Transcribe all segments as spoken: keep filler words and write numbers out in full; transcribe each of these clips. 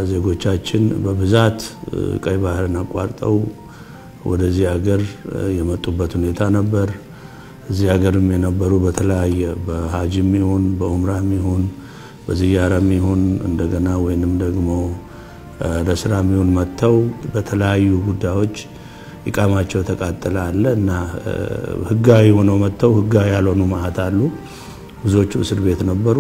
ዜጎቻችን በብዛት ቀይ ባህርን አቋርጠው ወደዚህ ሀገር የመጡበት ሁኔታ ነበር እዚህ ሀገርም የነበሩ በተለያየ በሐጅም ይሁን በኡምራም ይሁን በዚያራም ይሁን እንደገና ወይንም ደግሞ ለስራም ይሁን መተው በተለያዩ ጉዳዮች ኢቃማቸው ተቃጠለ አለና ህጋዊ ሆነው መተው ህጋዊ ያልሆኑ ማአት አሉ ብዙዎቹ እስር ቤት ነበሩ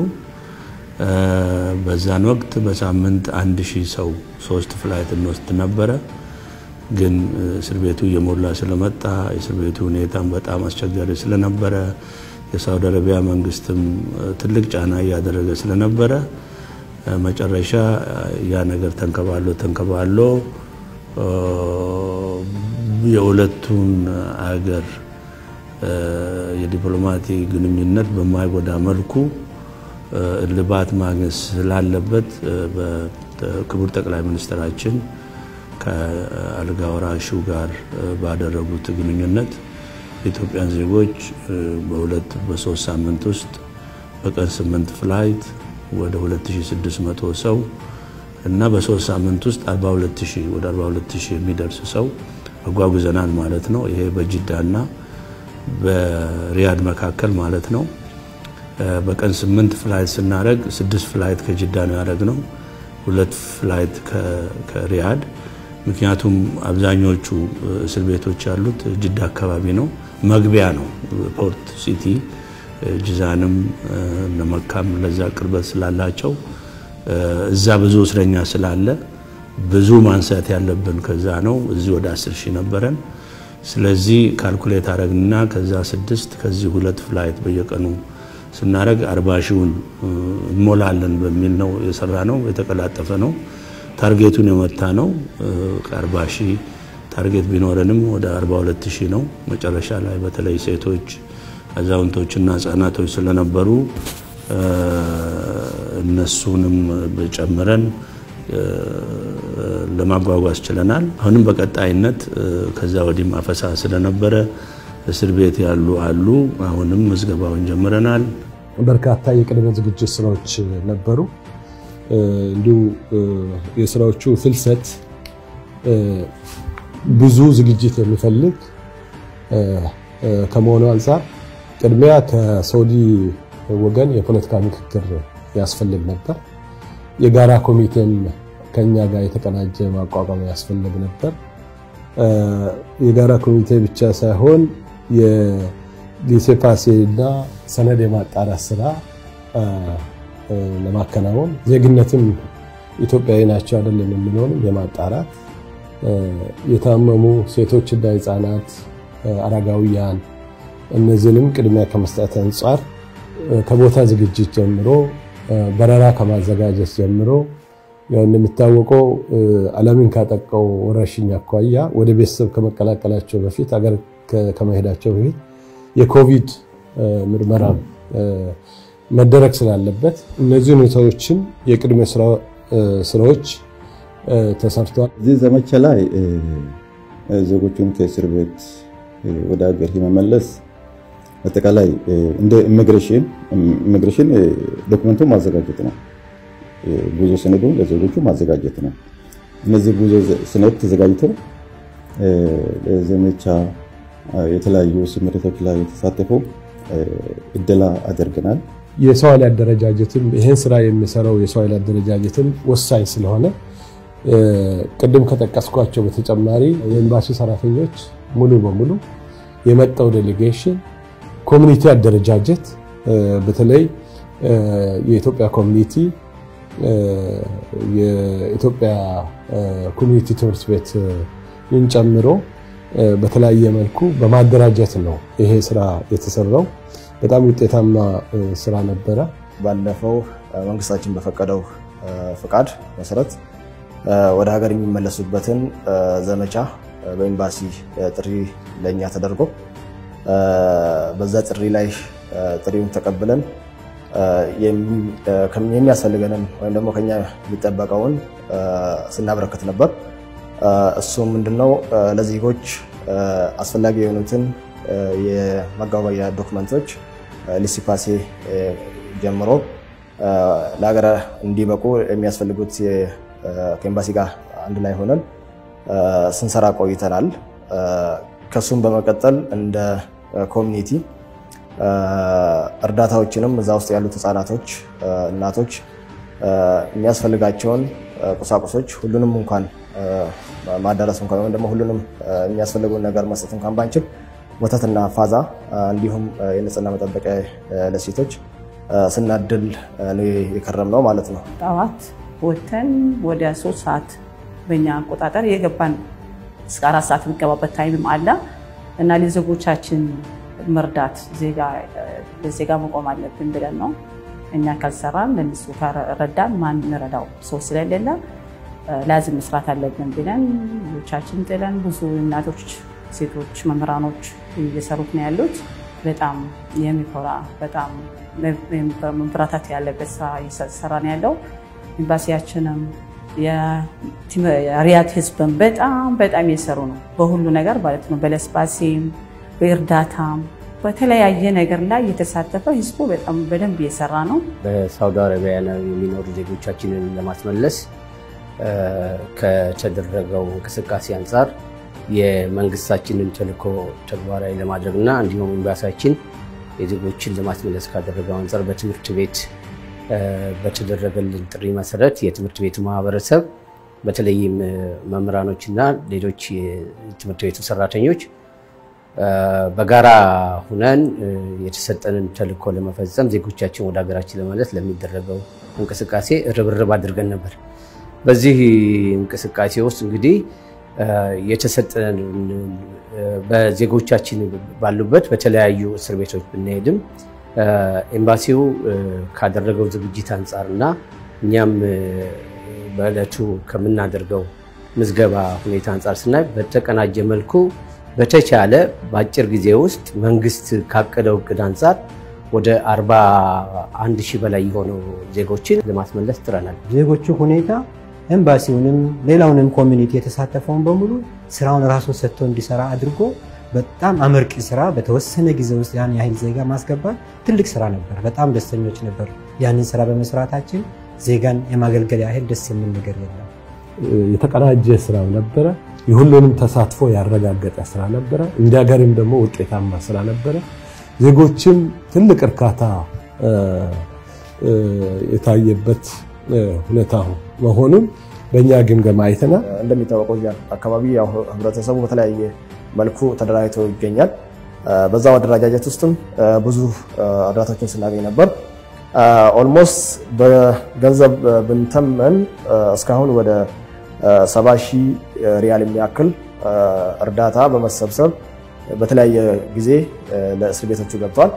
በዛን ወቅት በሳምንት አንድ ሺህ ሰው ሶስት ፍላይት እንወስድ ነበር ግን እስር ቤቱ የሞላ ስለመጣ እስር ቤቱ ሁኔታም በጣም አስቸጋሪ ስለነበረ የሳውዲ አረቢያ መንግስትም ትልቅ ጫና ያደረገ ስለነበረ መጨረሻ ያ ነገር ተንከባሎ ተንከባሎ የሁለቱን አገር የዲፕሎማቲክ ግንኙነት በማይጎዳ መልኩ ልባት ማግኘት ስላለበት በክቡር ጠቅላይ ሚኒስትራችን ከአልጋ ወራሹ ጋር ባደረጉት ግንኙነት ኢትዮጵያን ዜጎች በሁለት በሶስት ሳምንት ውስጥ በቀን ስምንት ፍላይት ወደ ሁለት ሺህ ስድስት መቶ ሰው እና በሶስት ሳምንት ውስጥ አርባ ሁለት ሺህ ወደ አርባ ሁለት ሺህ የሚደርስ ሰው አጓጉዘናል ማለት ነው ይሄ በጅዳና በሪያድ መካከል ማለት ነው በቀን ስምንት ፍላይት ስናረግ ስድስት ፍላይት ከጅዳ ነው ያደረግነው ሁለት ፍላይት ከሪያድ ምክንያቱም አብዛኞቹ እስር ቤቶች ያሉት ጅዳ አካባቢ ነው መግቢያ ነው ፖርት ሲቲ ጅዛንም ለመካም ለዛ ቅርበት ስላላቸው እዛ ብዙ እስረኛ ስላለ ብዙ ማንሳት ያለብን ከዛ ነው እዚህ ወደ አስር ሺህ ነበረን ስለዚህ ካልኩሌት አረግና ከዛ ስድስት ከዚህ ሁለት ፍላይት በየቀኑ ስናረግ አርባ ሺውን እንሞላለን በሚል ነው የሰራነው የተቀላጠፈ ነው ታርጌቱን የመታ ነው ከአርባ ሺህ ታርጌት ቢኖርንም ወደ አርባ ሁለት ሺህ ነው መጨረሻ ላይ በተለይ ሴቶች አዛውንቶችና ህፃናቶች ስለነበሩ እነሱንም በጨመረን ለማጓጓዝ ችለናል አሁንም በቀጣይነት ከዛ ወዲህ ማፈሳ ስለነበረ እስር ቤት ያሉ አሉ አሁንም መዝገባውን ጀምረናል በርካታ የቅድመ ዝግጅት ስራዎች ነበሩ እንዲሁ የስራዎቹ ፍልሰት ብዙ ዝግጅት የሚፈልግ ከመሆኑ አንፃር ቅድሚያ ከሳውዲ ወገን የፖለቲካ ምክክር ያስፈልግ ነበር የጋራ ኮሚቴም ከኛ ጋር የተቀናጀ ማቋቋም ያስፈልግ ነበር የጋራ ኮሚቴ ብቻ ሳይሆን የዲሴፓሲና ሰነድ የማጣራት ስራ ለማከናወን ዜግነትም ኢትዮጵያዊ ናቸው አይደለም የሚለውን የማጣራት የታመሙ ሴቶችና ህፃናት አረጋውያን እነዚህንም ቅድሚያ ከመስጠት አንፃር ከቦታ ዝግጅት ጀምሮ በረራ ከማዘጋጀት ጀምሮ ያው እንደሚታወቀው ዓለምን ካጠቀው ወረርሽኝ አኳያ ወደ ቤተሰብ ከመቀላቀላቸው በፊት አገር ከመሄዳቸው በፊት የኮቪድ ምርመራ መደረግ ስላለበት እነዚህ ሁኔታዎችን የቅድመ ስራዎች ተሰርተዋል እዚህ ዘመቻ ላይ ዜጎቹን ከእስር ቤት ወደ ሀገር የመመለስ አጠቃላይ እንደ ኢሚግሬሽን ኢሚግሬሽን ዶክመንቱ ማዘጋጀት ነው ጉዞ ሰነዱን ለዜጎቹ ማዘጋጀት ነው እነዚህ ጉዞ ሰነድ ተዘጋጅተው ዘመቻ የተለያዩ ስምሪቶች ላይ ተሳትፈው እደላ አድርገናል የሰው ኃይል አደረጃጀትም ይሄን ስራ የሚሰራው የሰው ኃይል አደረጃጀትም ወሳኝ ስለሆነ ቅድም ከተቀስኳቸው በተጨማሪ የኤምባሲ ሰራተኞች ሙሉ በሙሉ የመጣው ዴሌጌሽን ኮሚኒቲ አደረጃጀት በተለይ የኢትዮጵያ ኮሚኒቲ የኢትዮጵያ ኮሚኒቲ ትምህርት ቤት እንጨምሮ በተለያየ መልኩ በማደራጀት ነው ይሄ ስራ የተሰራው በጣም ውጤታማ ስራ ነበረ ባለፈው መንግስታችን በፈቀደው ፍቃድ መሰረት ወደ ሀገር የሚመለሱበትን ዘመቻ በኤምባሲ ጥሪ ለኛ ተደርጎ በዛ ጥሪ ላይ ጥሪውን ተቀበለን የሚያስፈልገንን ወይም ደግሞ ከኛ የሚጠበቀውን ስናበረከት ነበር እሱ ምንድነው ለዜጎች አስፈላጊ የሆኑትን የመጓጓዣ ዶክመንቶች ሊሲፓሲ ጀምሮ ለሀገር እንዲበቁ የሚያስፈልጉት ከኤምባሲ ጋር አንድ ላይ ሆነን ስንሰራ ቆይተናል። ከሱም በመቀጠል እንደ ኮሚኒቲ እርዳታዎችንም እዛ ውስጥ ያሉት ህፃናቶች እናቶች የሚያስፈልጋቸውን ቁሳቁሶች ሁሉንም እንኳን ማዳረስ እንኳን ወይም ደግሞ ሁሉንም የሚያስፈልገውን ነገር መስጠት እንኳን ባንችል ወተትና ፋዛ እንዲሁም የንጽህና መጠበቂያ ለሴቶች ስናድል ነው የከረምነው ማለት ነው። ጠዋት ወተን ወደ ሶስት ሰዓት በእኛ አቆጣጠር የገባን እስከ አራት ሰዓት የሚገባበት ታይምም አለ እና ለዜጎቻችን መርዳት ዜጋ ለዜጋ መቆም አለብን ብለን ነው እኛ ካልሰራን ለነሱ ካረዳን ማን እንረዳው ሰው ስለሌለ ላዝም መስራት አለብን ብለን ልጆቻችን ጥለን ብዙ እናቶች ሴቶች መምህራኖች እየሰሩት ነው ያሉት። በጣም የሚኮራ በጣም መብራታት ያለበት ስራ እየሰራ ነው ያለው። ኤምባሲያችንም የሪያድ ህዝብም በጣም በጣም እየሰሩ ነው በሁሉ ነገር ማለት ነው። በለስባሴም በእርዳታም በተለያየ ነገር ላይ የተሳተፈ ህዝቡ በጣም በደንብ እየሰራ ነው። በሳውዲ አረቢያ የሚኖሩ ዜጎቻችንን ለማስመለስ ከተደረገው እንቅስቃሴ አንፃር የመንግስታችንን ተልዕኮ ተግባራዊ ለማድረግና እንዲሁም ኤምባሲያችን የዜጎችን ለማስመለስ ካደረገው አንፃር በትምህርት ቤት በተደረገልን ጥሪ መሰረት የትምህርት ቤቱ ማህበረሰብ በተለይም መምህራኖችና ሌሎች የትምህርት ቤቱ ሰራተኞች በጋራ ሆነን የተሰጠንን ተልዕኮ ለመፈጸም ዜጎቻችን ወደ ሀገራችን ለመመለስ ለሚደረገው እንቅስቃሴ ርብርብ አድርገን ነበር። በዚህ እንቅስቃሴ ውስጥ እንግዲህ የተሰጠን በዜጎቻችን ባሉበት በተለያዩ እስር ቤቶች ብንሄድም ኤምባሲው ካደረገው ዝግጅት አንፃርና እኛም በእለቱ ከምናደርገው ምዝገባ ሁኔታ አንፃር ስናይ በተቀናጀ መልኩ በተቻለ በአጭር ጊዜ ውስጥ መንግስት ካቀደው እቅድ አንፃር ወደ አርባ አንድ ሺህ በላይ የሆኑ ዜጎችን ለማስመለስ ጥረናል። ዜጎቹ ሁኔታ ኤምባሲውንም ሌላውንም ኮሚኒቲ የተሳተፈውን በሙሉ ስራውን ራሱ ሰጥቶ እንዲሰራ አድርጎ በጣም አመርቂ ስራ በተወሰነ ጊዜ ውስጥ ያን ያህል ዜጋ ማስገባት ትልቅ ስራ ነበር። በጣም ደስተኞች ነበር። ያንን ስራ በመስራታችን ዜጋን የማገልገል ያህል ደስ የሚል ነገር የለም። የተቀናጀ ስራ ነበር። የሁሉንም ተሳትፎ ያረጋገጠ ስራ ነበር። እንደ ሀገርም ደግሞ ውጤታማ ስራ ነበር። ዜጎችም ትልቅ እርካታ የታየበት ሁኔታ መሆኑን በእኛ ግምገማ አይተናል። እንደሚታወቀው ያ አካባቢ ያው ህብረተሰቡ በተለያየ መልኩ ተደራጅቶ ይገኛል። በዛው አደረጃጀት ውስጥም ብዙ እርዳታዎችን ስናገኝ ነበር። ኦልሞስት በገንዘብ ብንተመን እስካሁን ወደ ሰባ ሺህ ሪያል የሚያክል እርዳታ በመሰብሰብ በተለያየ ጊዜ ለእስር ቤቶቹ ገብቷል።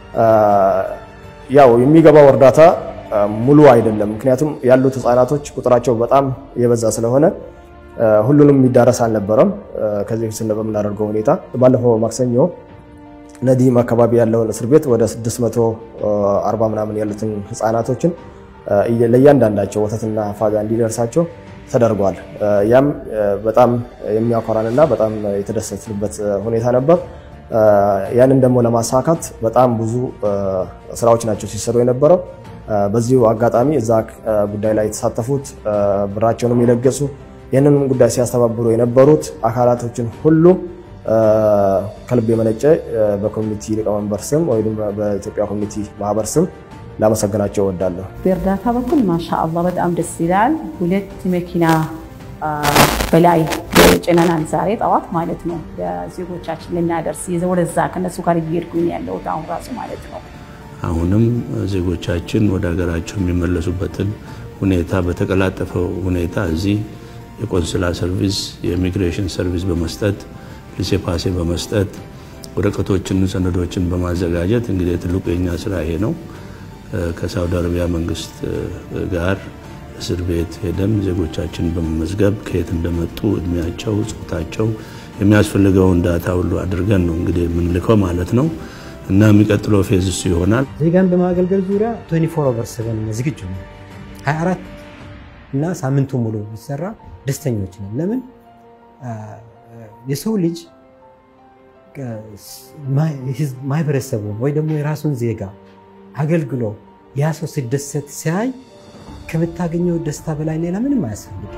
ያው የሚገባው እርዳታ ሙሉ አይደለም፣ ምክንያቱም ያሉት ህፃናቶች ቁጥራቸው በጣም የበዛ ስለሆነ ሁሉንም የሚዳረስ አልነበረም። ከዚህ ፊት በምናደርገው ሁኔታ ባለፈው ማክሰኞ ነዲም አካባቢ ያለውን እስር ቤት ወደ ስድስት መቶ አርባ ምናምን ያሉትን ህፃናቶችን ለእያንዳንዳቸው ወተትና ፋጋ እንዲደርሳቸው ተደርጓል። ያም በጣም የሚያኮራንና በጣም የተደሰትንበት ሁኔታ ነበር። ያንን ደግሞ ለማሳካት በጣም ብዙ ስራዎች ናቸው ሲሰሩ የነበረው። በዚሁ አጋጣሚ እዛ ጉዳይ ላይ የተሳተፉት ብራቸውንም የለገሱ ይህንን ጉዳይ ሲያስተባብሩ የነበሩት አካላቶችን ሁሉ ከልብ የመነጨ በኮሚኒቲ ሊቀመንበር ስም ወይ ደግሞ በኢትዮጵያ ኮሚኒቲ ማህበር ስም ላመሰግናቸው እወዳለሁ። በእርዳታ በኩል ማሻአላህ በጣም ደስ ይላል። ሁለት መኪና በላይ ጭነናል ዛሬ ጠዋት ማለት ነው። ለዜጎቻችን ልናደርስ ወደዛ ከነሱ ጋር እየሄድኩኝ ያለው አሁን ራሱ ማለት ነው። አሁንም ዜጎቻችን ወደ ሀገራቸው የሚመለሱበትን ሁኔታ በተቀላጠፈው ሁኔታ እዚህ የቆንስላ ሰርቪስ የኢሚግሬሽን ሰርቪስ በመስጠት ሊሴፓሴ በመስጠት ወረቀቶችን ሰነዶችን በማዘጋጀት እንግዲህ ትልቁ የኛ ስራ ይሄ ነው። ከሳውዲ አረቢያ መንግስት ጋር እስር ቤት ሄደን ዜጎቻችን በመመዝገብ ከየት እንደመጡ እድሜያቸው ጾታቸው የሚያስፈልገውን ዳታ ሁሉ አድርገን ነው እንግዲህ የምንልከው ማለት ነው። እና የሚቀጥለው ፌዝ እሱ ይሆናል። ዜጋን በማገልገል ዙሪያ ሃያ አራት ኦቨር ሰቨን ዝግጁ ነው። ሃያ አራት እና ሳምንቱ ሙሉ ይሰራ ደስተኞች ነን። ለምን የሰው ልጅ ማህበረሰቡን ወይ ደግሞ የራሱን ዜጋ አገልግሎ ያ ሰው ሲደሰት ሲያይ ከምታገኘው ደስታ በላይ ሌላ ምንም አያስፈልግም።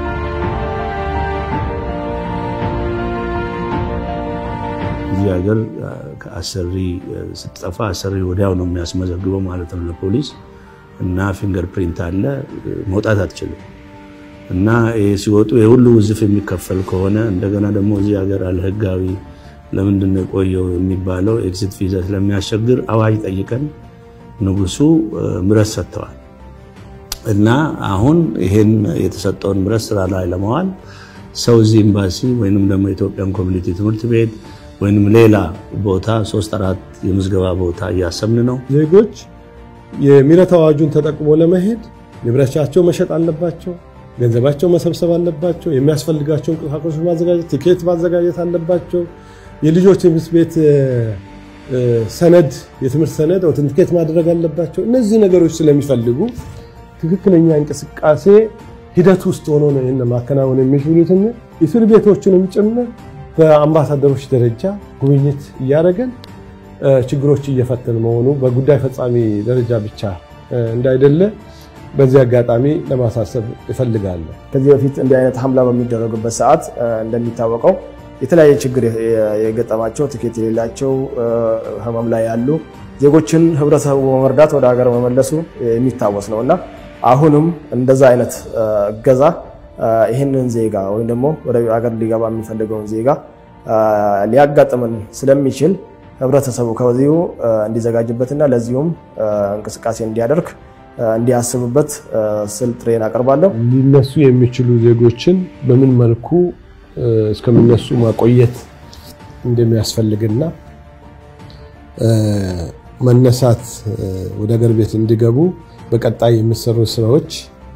እዚህ ሀገር ከአሰሪ ስትጠፋ አሰሪ ወዲያው ነው የሚያስመዘግበው ማለት ነው ለፖሊስ እና ፊንገር ፕሪንት አለ መውጣት አትችልም እና ሲወጡ የሁሉ ውዝፍ የሚከፈል ከሆነ እንደገና ደግሞ እዚህ ሀገር አልህጋዊ ለምንድን ነው ቆየው የሚባለው ኤግዚት ቪዛ ስለሚያስቸግር አዋጅ ጠይቀን ንጉሱ ምረት ሰጥተዋል እና አሁን ይሄን የተሰጠውን ምረት ስራ ላይ ለማዋል ሰው እዚህ ኤምባሲ ወይንም ደግሞ ኢትዮጵያን ኮሚኒቲ ትምህርት ቤት ወይንም ሌላ ቦታ ሶስት አራት የምዝገባ ቦታ ያሰምን ነው ዜጎች የሚረት አዋጁን ተጠቅሞ ለመሄድ ንብረታቸው መሸጥ አለባቸው ገንዘባቸው መሰብሰብ አለባቸው የሚያስፈልጋቸው ቁሳቁሶች ማዘጋጀት ቲኬት ማዘጋጀት አለባቸው የልጆች ትምህርት ቤት ሰነድ የትምህርት ሰነድ አውተንቲኬት ማድረግ አለባቸው እነዚህ ነገሮች ስለሚፈልጉ ትክክለኛ እንቅስቃሴ ሂደት ውስጥ ሆኖ ነው እና ማከናወን የሚችሉትን እስር ቤቶችንም ጭምር በአምባሳደሮች ደረጃ ጉብኝት ያደረገን ችግሮች እየፈተን መሆኑ በጉዳይ ፈጻሚ ደረጃ ብቻ እንዳይደለ በዚህ አጋጣሚ ለማሳሰብ ይፈልጋል ከዚህ በፊት እንዲህ አይነት ሐምላ በሚደረግበት ሰዓት እንደሚታወቀው የተለያየ ችግር የገጠማቸው ትኬት የሌላቸው ህመም ላይ ያሉ ዜጎችን ህብረተሰቡ በመርዳት ወደ ሀገር መመለሱ የሚታወስ ነውና አሁንም እንደዛ አይነት ገዛ ይሄንን ዜጋ ወይ ደግሞ ወደ ሀገር ሊገባ የሚፈልገውን ዜጋ ሊያጋጥመን ስለሚችል ህብረተሰቡ ከዚሁ እንዲዘጋጅበትና ለዚሁም እንቅስቃሴ እንዲያደርግ እንዲያስብበት ስልጥሬን አቀርባለሁ ሊነሱ የሚችሉ ዜጎችን በምን መልኩ እስከሚነሱ ማቆየት እንደሚያስፈልግና መነሳት ወደ ሀገር ቤት እንዲገቡ በቀጣይ የሚሰሩ ስራዎች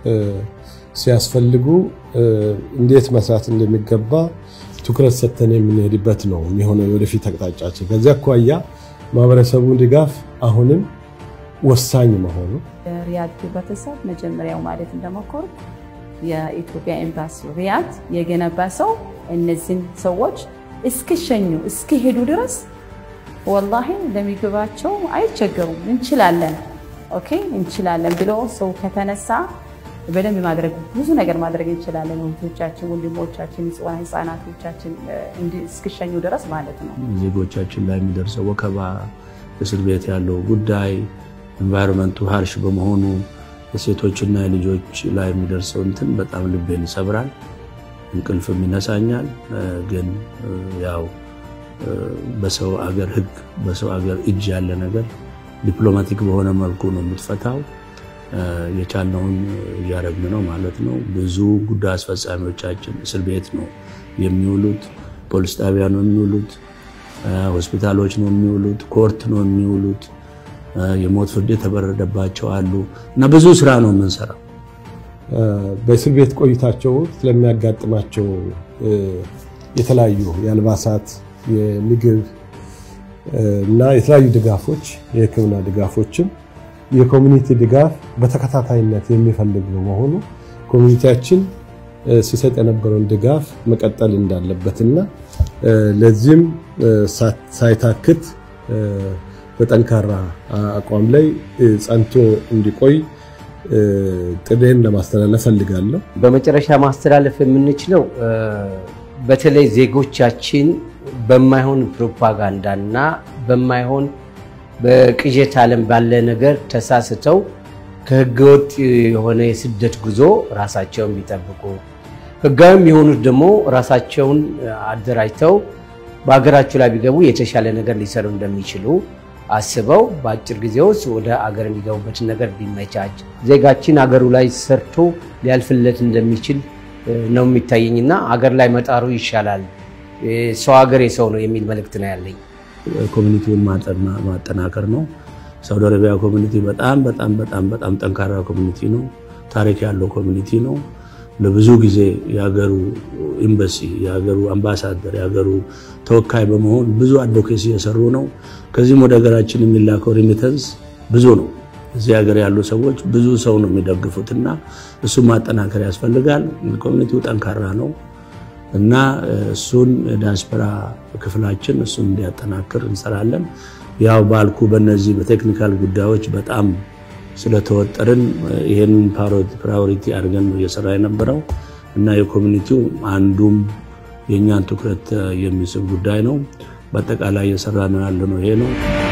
ሲያስፈልጉ እንዴት መስራት እንደሚገባ ትኩረት ሰጥተን የምንሄድበት ነው የሚሆነው ወደፊት አቅጣጫችን ከዚያ አኳያ ማህበረሰቡ ድጋፍ አሁንም ወሳኝ መሆኑ ሪያድ ህብረተሰብ መጀመሪያው ማለት እንደመኮር የኢትዮጵያ ኤምባሲ ሪያድ የገነባ ሰው እነዚህን ሰዎች እስከሸኙ እስከሄዱ ድረስ ወላሂ ለሚገባቸው አይቸገሩም እንችላለን ኦኬ እንችላለን ብሎ ሰው ከተነሳ በደንብ ማድረግ ብዙ ነገር ማድረግ እንችላለን ወንዶቻችን ወንድሞቻችን ህፃናቶቻችን እስከሸኙ ድረስ ማለት ነው ዜጎቻችን ላይ የሚደርሰው ወከባ እስር ቤት ያለው ጉዳይ ኢንቫይሮንመንቱ ሃርሽ በመሆኑ የሴቶችና የልጆች ላይ የሚደርሰው እንትን በጣም ልቤን ይሰብራል እንቅልፍም ይነሳኛል ግን ያው በሰው አገር ህግ በሰው አገር እጅ ያለ ነገር ዲፕሎማቲክ በሆነ መልኩ ነው የምትፈታው የቻልነውን ያረግን ነው ማለት ነው ብዙ ጉዳይ አስፈጻሚዎቻችን እስር ቤት ነው የሚውሉት ፖሊስ ጣቢያ ነው የሚውሉት ሆስፒታሎች ነው የሚውሉት ኮርት ነው የሚውሉት የሞት ፍርድ የተበረደባቸው አሉ እና ብዙ ስራ ነው የምንሰራው በእስር ቤት ቆይታቸው ስለሚያጋጥማቸው የተለያዩ የአልባሳት የምግብ እና የተለያዩ ድጋፎች የህክምና ድጋፎችን የኮሚኒቲ ድጋፍ በተከታታይነት የሚፈልግ ነው መሆኑ ኮሚኒቲያችን ሲሰጥ የነበረውን ድጋፍ መቀጠል እንዳለበትና ለዚህም ሳይታክት በጠንካራ አቋም ላይ ጸንቶ እንዲቆይ ጥሬን ለማስተላለፍ ፈልጋለሁ በመጨረሻ ማስተላለፍ የምንችለው በተለይ ዜጎቻችን በማይሆን ፕሮፓጋንዳና በማይሆን በቅዠት ዓለም ባለ ነገር ተሳስተው ከህገወጥ የሆነ የስደት ጉዞ ራሳቸውን ቢጠብቁ ህጋዊም የሆኑት ደግሞ ራሳቸውን አደራጅተው በአገራቸው ላይ ቢገቡ የተሻለ ነገር ሊሰሩ እንደሚችሉ አስበው በአጭር ጊዜ ውስጥ ወደ አገር የሚገቡበት ነገር ቢመቻች ዜጋችን አገሩ ላይ ሰርቶ ሊያልፍለት እንደሚችል ነው የሚታየኝና አገር ላይ መጣሩ ይሻላል ሰው አገር የሰው ነው የሚል መልእክት ነው ያለኝ ኮሚኒቲውን ማጠናከር ነው ሳውዲ አረቢያ ኮሚኒቲ በጣም በጣም በጣም በጣም ጠንካራ ኮሚኒቲ ነው ታሪክ ያለው ኮሚኒቲ ነው ለብዙ ጊዜ ያገሩ ኤምባሲ ያገሩ አምባሳደር ያገሩ ተወካይ በመሆን ብዙ አድቮኬሲ የሰሩ ነው ከዚህም ወደ ሀገራችን የሚላከው ሪሚተንስ ብዙ ነው እዚህ ሀገር ያሉ ሰዎች ብዙ ሰው ነው የሚደግፉትና እሱ ማጠናከር ያስፈልጋል ኮሚኒቲው ጠንካራ ነው እና እሱን ዳያስፖራ ክፍላችን እሱን እንዲያጠናክር እንሰራለን ያው ባልኩ በእነዚህ በቴክኒካል ጉዳዮች በጣም ስለተወጠረን ይሄንን ፕራዮሪቲ አድርገን ነው እየሰራ የነበረው እና የኮሚኒቲው አንዱም የኛን ትኩረት የሚስብ ጉዳይ ነው በአጠቃላይ እየሰራን ያለነው ይሄ ነው